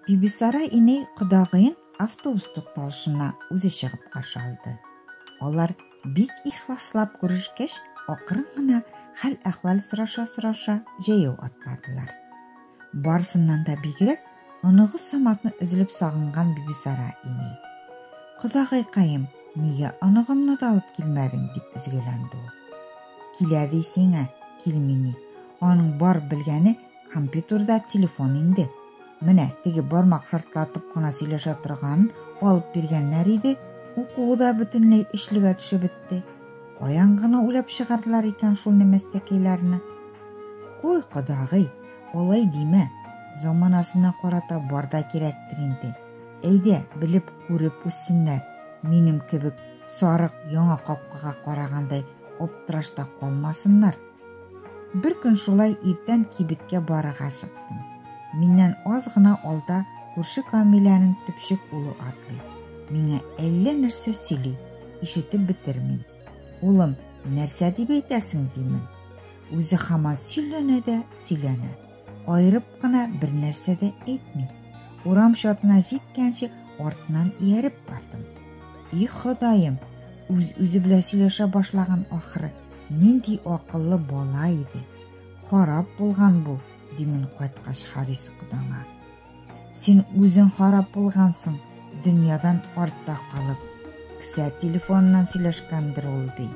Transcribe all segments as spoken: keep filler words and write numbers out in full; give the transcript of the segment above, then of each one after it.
Бибисара иней кудагыйын автобус токталышына үзе чыгып каршы алды. Алар бик ихласлап күрешкәч, акрын гына хәл әхвал сораша-сораша җәяү атлардылар. Барысыннан да бигрәк оныгы Саматны өзелеп сагынган Бибисара иней. Кудагый-каем, нигә оныгымны да алып килмәдең дип изгеләнде ул. Килә дисеңә, килмини. Аның бар белгәне компьютерда телефон инде. Менә теге бармак шартлатып кына сөйләшә торган алып биргәннәр иде. Укуы да бөтенләй эшлегә төшеп бетте. Каян гына уйлап чыгардылар икән шул нәмәстәкәйләрне. Куй, кодагый, алай димә. Заманасына карата барда кирәктер инде. Әйдә, белеп күреп үссеннәр. Минем кебек сарык яңа капкага карагандай оптырашта калмасыннар. Бер көн шулай иртән кибеткә барырга чыктым. Миннән аз гына алда күрше Камиләнең төпчек улы атлый. Миңа әллә нәрсә сөйли, ишетеп бетермим. Улым, нәрсә дип әйтәсең димен. Үзе һаман сөйләнә дә сөйләнә. Айырып кына бер нәрсә дә әйтми. Урам чатына җиткәнче артыннан ияреп бардым. И Ходаем, үз-үзе белән сөйләшә башлаган ахыры. Нинди акыллы бала иде. Харап булган бу, димен кайткач Харис кудаңа. Син үзең харап булгансың, дөньядан артта калып. Кесә телефоннан сөйләшкәндер ул ди.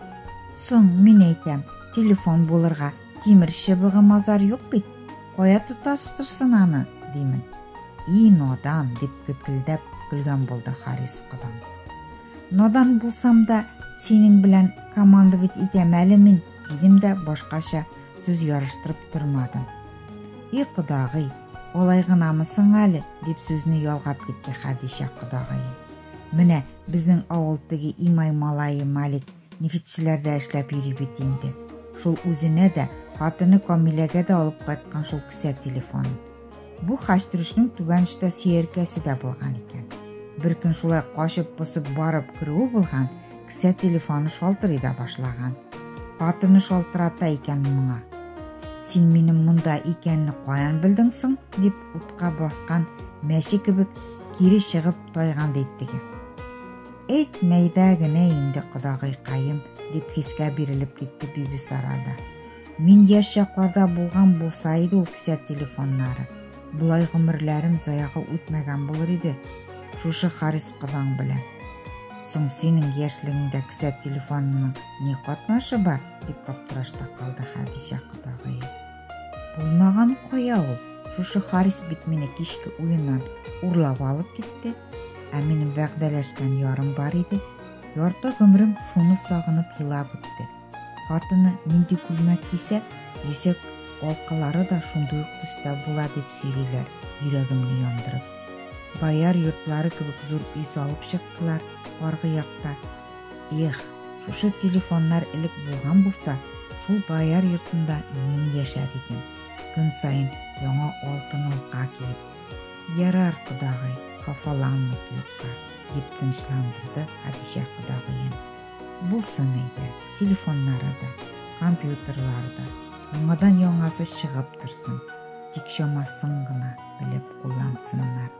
Соң мин әйтәм, телефон булырга тимер чыбыгы мазар юк бит. Кая тоташтырсын аны, димен. И надан, дип көткелдәп көлгән булды Харис кудам. Надан булсам да синең белән командовать итәм әле мин, дидем дә башкача сүз ярыштырып тормадым. И кудагый, алай гынамысың әле, дип сүзне ялгап китте Хәдичә кудагые. Менә безнең авыл теге имай малае Малик нефтьчеләрдә эшләп йөри бит инде. Шул үзенә дә, хатыны Камиләгә дә алып кайткан шул кесә телефон. Бу хәчтүрешнең түбәнчтә сөеркәсе дә булган икән. Бер көн шулай качып посып барып керүе булган, кесә телефоны шалтырый да башлаган. Хатыны шалтырата икән моңа. Син минем монда икәнне каян белдең соң, дип утка баскан мәче кебек кире чыгып тайган диттеге. Әйтмәйдә генә инде кудагый каем, дип хискә бирелеп китте Бибисара да. Мин яшь чакларда булган булса иде ул кесә телефоннары. Булай гомерләрем заягы үтмәгән булыр иде. Шушы Харис кудаң белән. Соң синең яшьлегеңдә кесә телефонның ни катнашы бар, дип аптырашта калды Хәдичә кудагые. Булмаган кая ул? Шушы Харис бит мине кичке уеннан урлап алып китте. Ә минем вәгъдәләшкән ярым бар иде. Ярты гомрем шуны сагынып елап үтте. Хатыны нинди күлмәк кисә, йөзек алкалары да шундый ук төстә була дип сөйлиләр, йөрәгемне яндырып. Баяр йортлары кебек зур үй салып чыктылар аргы якта. Эх, шушы телефоннар элек булган булса, шул баяр йортында мин яшәр идем. Көн сайын яңа алтын алка киеп. Ярар кудагый, хафаланып юкка, дип тынычландырды Хәдичә кудагыен. Булсын иде, телефоннары да, компьютерлары да, яңадан яңасы чыгып торсын. Тик чамасын гына белеп куллансыннар.